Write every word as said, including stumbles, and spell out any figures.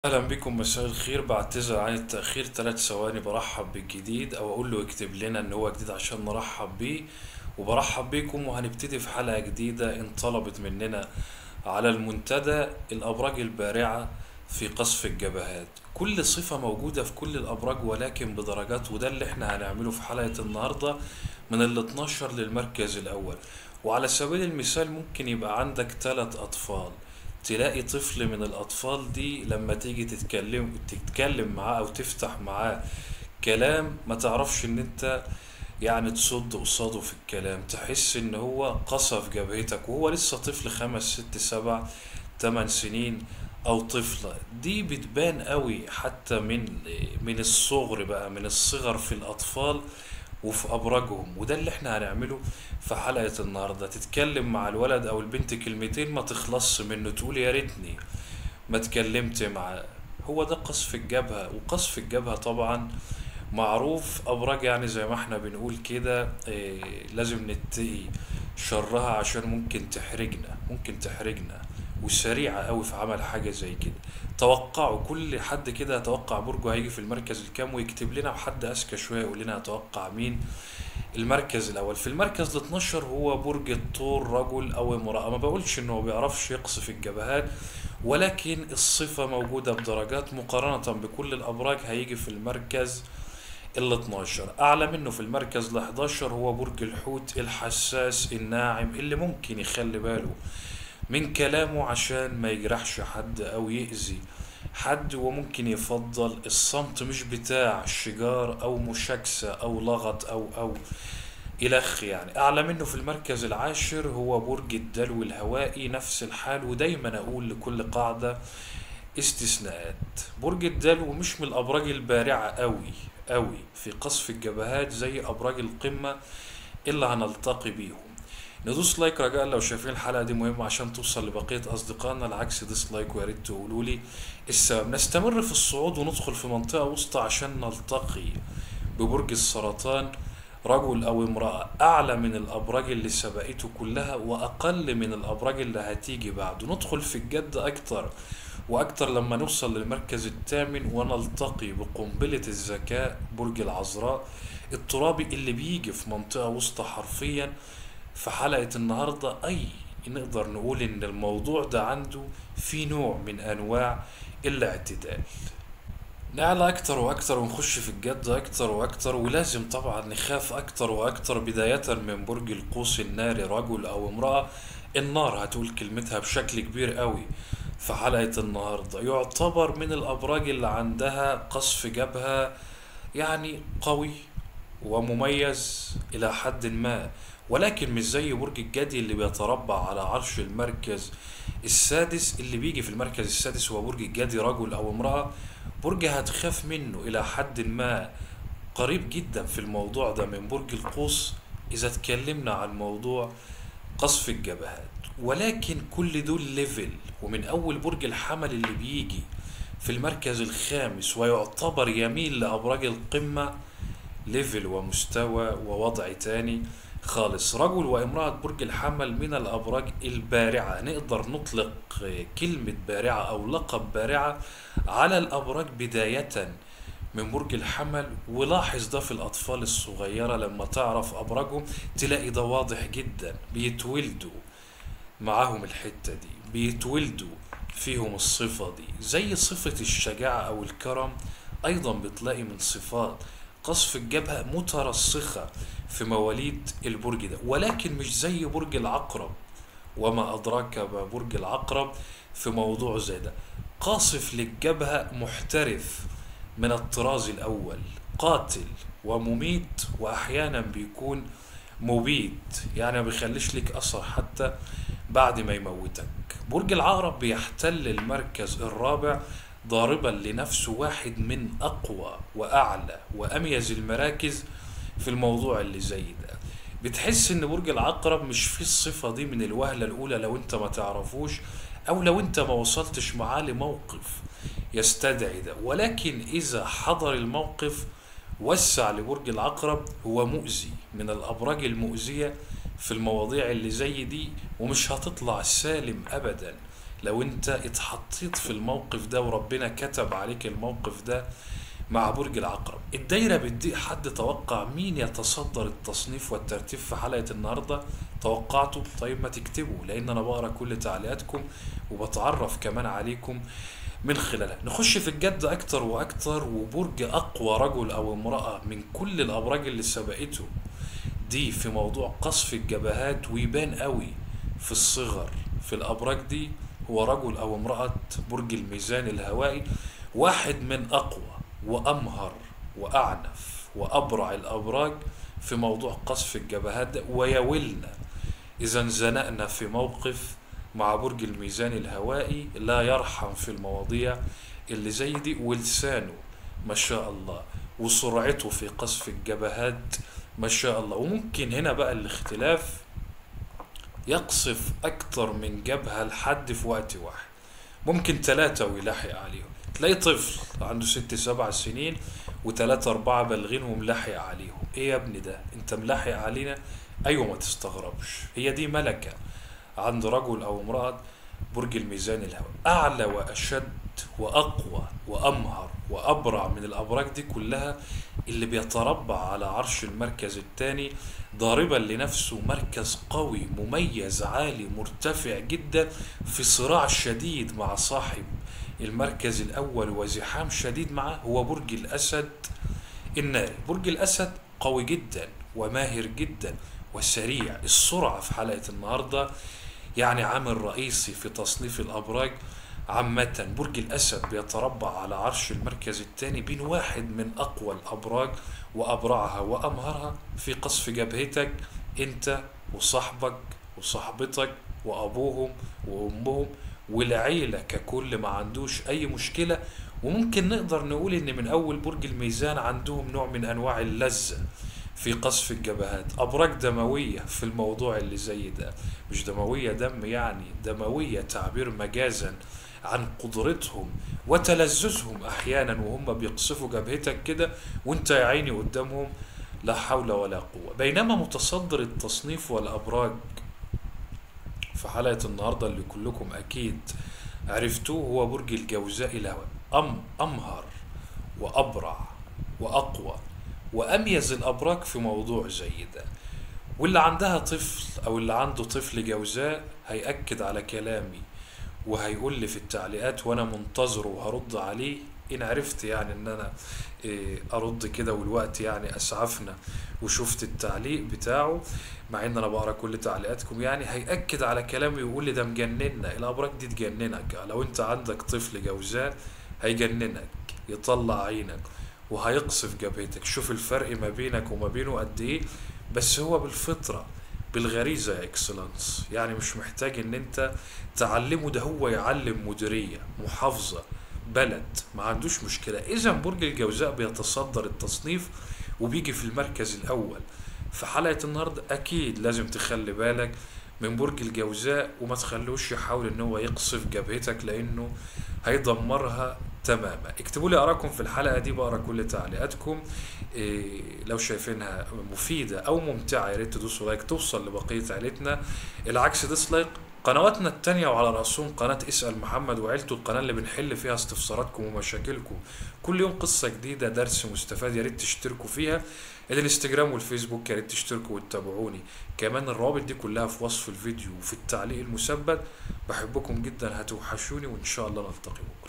اهلا بكم، مساء الخير. بعتذر عن التأخير ثلاث ثواني. برحب بالجديد او اقول له يكتب لنا ان هو جديد عشان نرحب بيه. وبرحب بكم وهنبتدي في حلقة جديدة انطلبت مننا على المنتدى: الابراج البارعة في قصف الجبهات. كل صفة موجودة في كل الابراج ولكن بدرجات، وده اللي احنا هنعمله في حلقة النهاردة من ال اتناشر للمركز الاول. وعلى سبيل المثال ممكن يبقى عندك ثلاث اطفال، تلاقي طفل من الأطفال دي لما تيجي تتكلم تتكلم معاه أو تفتح معاه كلام ما تعرفش إن أنت يعني تصد قصاده في الكلام، تحس إن هو قصف جبهتك وهو لسه طفل خمس ست سبع تمن سنين. أو طفلة دي بتبان قوي حتى من من الصغر، بقى من الصغر في الأطفال وفي ابراجهم. وده اللي احنا هنعمله في حلقة النهاردة: تتكلم مع الولد او البنت كلمتين ما تخلصش منه، تقول يا ريتني ما اتكلمت معاه. هو ده قصف الجبهة. وقصف الجبهة طبعا معروف ابراج، يعني زي ما احنا بنقول كده، إيه، لازم نتقي شرها عشان ممكن تحرجنا ممكن تحرجنا وسريعة قوي في عمل حاجة زي كده. توقعوا كل حد كده يتوقع برجه هيجي في المركز الكام ويكتب لنا، وحد اذكى شوية يقول لنا يتوقع مين المركز الاول. في المركز ال اتناشر هو برج الثور، رجل او امرأة. ما بقولش انه ما بيعرفش يقصف الجبهات، ولكن الصفة موجودة بدرجات مقارنة بكل الابراج. هيجي في المركز ال اتناشر. اعلى منه في المركز ال حداشر هو برج الحوت، الحساس الناعم اللي ممكن يخلي باله من كلامه عشان ما يجرحش حد او يأذي حد، وممكن يفضل الصمت، مش بتاع شجار او مشاكسة او لغط او او الخ. يعني اعلى منه في المركز العاشر هو برج الدلو الهوائي، نفس الحال. ودايما اقول لكل قاعدة استثناءات. برج الدلو مش من الابراج البارعة قوي قوي في قصف الجبهات زي ابراج القمة اللي هنلتقي بيهم. ندوس لايك رجاء لو شايفين الحلقة دي مهمة عشان توصل لبقية أصدقائنا، العكس ديس لايك ويا ريت تقولوا لي السبب. نستمر في الصعود وندخل في منطقة وسطى عشان نلتقي ببرج السرطان، رجل أو امرأة، أعلى من الأبراج اللي سبقته كلها وأقل من الأبراج اللي هتيجي بعده. ندخل في الجد أكتر وأكتر لما نوصل للمركز الثامن ونلتقي بقنبلة الذكاء، برج العذراء الترابي اللي بيجي في منطقة وسطى حرفيا. في حلقة النهاردة أي نقدر نقول إن الموضوع ده عنده في نوع من أنواع الاعتدال. نعلى أكتر وأكتر ونخش في الجد أكتر وأكتر، ولازم طبعا نخاف أكتر وأكتر. بداية من برج القوس الناري، رجل أو امرأة. النار هتقول كلمتها بشكل كبير قوي في حلقة النهاردة. يعتبر من الأبراج اللي عندها قصف جبهة يعني قوي ومميز إلى حد ما، ولكن مش زي برج الجدي اللي بيتربع على عرش المركز السادس. اللي بيجي في المركز السادس هو برج الجدي، رجل أو امرأة. برج هتخاف منه إلى حد ما، قريب جدا في الموضوع ده من برج القوس إذا اتكلمنا عن موضوع قصف الجبهات. ولكن كل دول ليفل، ومن أول برج الحمل اللي بيجي في المركز الخامس ويعتبر يميل لأبراج القمة، ليفل ومستوى ووضع تاني خالص. رجل وامرأة برج الحمل من الأبراج البارعة. نقدر نطلق كلمة بارعة أو لقب بارعة على الأبراج بداية من برج الحمل. ولاحظ ده في الأطفال الصغيرة، لما تعرف أبراجهم تلاقي ده واضح جدا. بيتولدوا معاهم الحتة دي، بيتولدوا فيهم الصفة دي، زي صفة الشجاعة أو الكرم. أيضا بتلاقي من صفات قصف الجبهة مترسخة في مواليد البرج ده، ولكن مش زي برج العقرب. وما أدراك ما برج العقرب في موضوع زي ده. قاصف للجبهة، محترف من الطراز الأول، قاتل ومميت، وأحيانا بيكون مبيد، يعني ما بيخليش لك أثر حتى بعد ما يموتك. برج العقرب بيحتل المركز الرابع، ضاربا لنفسه واحد من أقوى وأعلى وأميز المراكز في الموضوع اللي زي ده. بتحس ان برج العقرب مش فيه الصفة دي من الوهلة الأولى لو انت ما تعرفوش، أو لو انت ما وصلتش معاه لموقف يستدعي ده. ولكن إذا حضر الموقف وسع لبرج العقرب. هو مؤذي، من الأبراج المؤذية في المواضيع اللي زي دي، ومش هتطلع سالم أبدا لو انت اتحطيت في الموقف ده وربنا كتب عليك الموقف ده مع برج العقرب. الدايرة بتضيق، حد توقع مين يتصدر التصنيف والترتيب في حلقة النهاردة؟ توقعته؟ طيب ما تكتبوا، لان انا بقرا كل تعليقاتكم وبتعرف كمان عليكم من خلالها. نخش في الجد اكتر واكتر، وبرج اقوى رجل او امرأة من كل الابراج اللي سبقته دي في موضوع قصف الجبهات ويبان قوي في الصغر في الابراج دي، هو رجل او امرأة برج الميزان الهوائي، واحد من اقوى وامهر واعنف وابرع الابراج في موضوع قصف الجبهات ده. ويولنا اذا انزنقنا في موقف مع برج الميزان الهوائي لا يرحم في المواضيع اللي زي دي، ولسانه ما شاء الله وسرعته في قصف الجبهات ما شاء الله. وممكن هنا بقى الاختلاف يقصف اكتر من جبهة لحد في وقت واحد، ممكن ثلاثة ويلاحق عليهم. تلاقي طفل عنده ست سبع سنين وثلاثة أربعة بالغين وملاحق عليهم. إيه يا ابني ده؟ أنت ملاحق علينا؟ أيوة ما تستغربش، هي دي ملكة عند رجل أو امرأة برج الميزان الهوائي. أعلى وأشد وأقوى وأمهر وأبرع من الأبراج دي كلها، اللي بيتربع على عرش المركز الثاني ضاربا لنفسه مركز قوي مميز عالي مرتفع جدا في صراع شديد مع صاحب المركز الأول وزحام شديد معه، هو برج الأسد الناري. برج الأسد قوي جدا وماهر جدا وسريع. السرعة في حلقة النهاردة يعني عامل رئيسي في تصنيف الأبراج عامة. برج الأسد بيتربع على عرش المركز الثاني بين واحد من أقوى الأبراج وأبرعها وأمهرها في قصف جبهتك أنت وصاحبك وصاحبتك وأبوهم وأمهم والعيلة ككل، ما عندوش أي مشكلة. وممكن نقدر نقول إن من أول برج الميزان عندهم نوع من أنواع اللذة في قصف الجبهات. أبراج دموية في الموضوع اللي زي ده، مش دموية دم يعني، دموية تعبير مجازا عن قدرتهم وتلذذهم أحيانا وهم بيقصفوا جبهتك كده وانت يا عيني قدامهم، لا حول ولا قوة. بينما متصدر التصنيف والأبراج في حلقة النهاردة اللي كلكم أكيد عرفتوه هو برج الجوزاء الهوائي. أم أمهر وأبرع وأقوى وأميز الأبراج في موضوع زي ده. واللي عندها طفل أو اللي عنده طفل جوزاء هيأكد على كلامي وهيقول لي في التعليقات وأنا منتظره وهرد عليه إن عرفت يعني إن أنا أرد كده، والوقت يعني أسعفنا وشفت التعليق بتاعه، مع إن أنا بقرأ كل تعليقاتكم. يعني هيأكد على كلامي ويقول لي ده مجننا، الأبراج دي تجننك. لو أنت عندك طفل جوزاء هيجننك يطلع عينك وهيقصف جبهتك. شوف الفرق ما بينك وما بينه قد ايه، بس هو بالفطرة بالغريزة يا اكسلانس، يعني مش محتاج ان انت تعلمه، ده هو يعلم مديرية محافظة بلد ما عندوش مشكلة. اذا برج الجوزاء بيتصدر التصنيف وبيجي في المركز الاول في حلقة النهاردة. اكيد لازم تخلي بالك من برج الجوزاء وما تخلوش يحاول ان هو يقصف جبهتك لانه هيدمرها تماما. اكتبوا لي اراءكم في الحلقه دي، بقرا كل تعليقاتكم. إيه لو شايفينها مفيده او ممتعه يا ريت تدوسوا لايك توصل لبقيه عيلتنا، العكس ديسلايك. قنواتنا التانية وعلى رأسهم قناة اسأل محمد وعيلته، القناة اللي بنحل فيها استفساراتكم ومشاكلكم كل يوم، قصة جديدة درس مستفاد، يا ريت تشتركوا فيها. الانستجرام والفيسبوك يا ريت تشتركوا وتتابعوني كمان، الروابط دي كلها في وصف الفيديو وفي التعليق المثبت. بحبكم جدا، هتوحشوني وإن شاء الله نلتقي.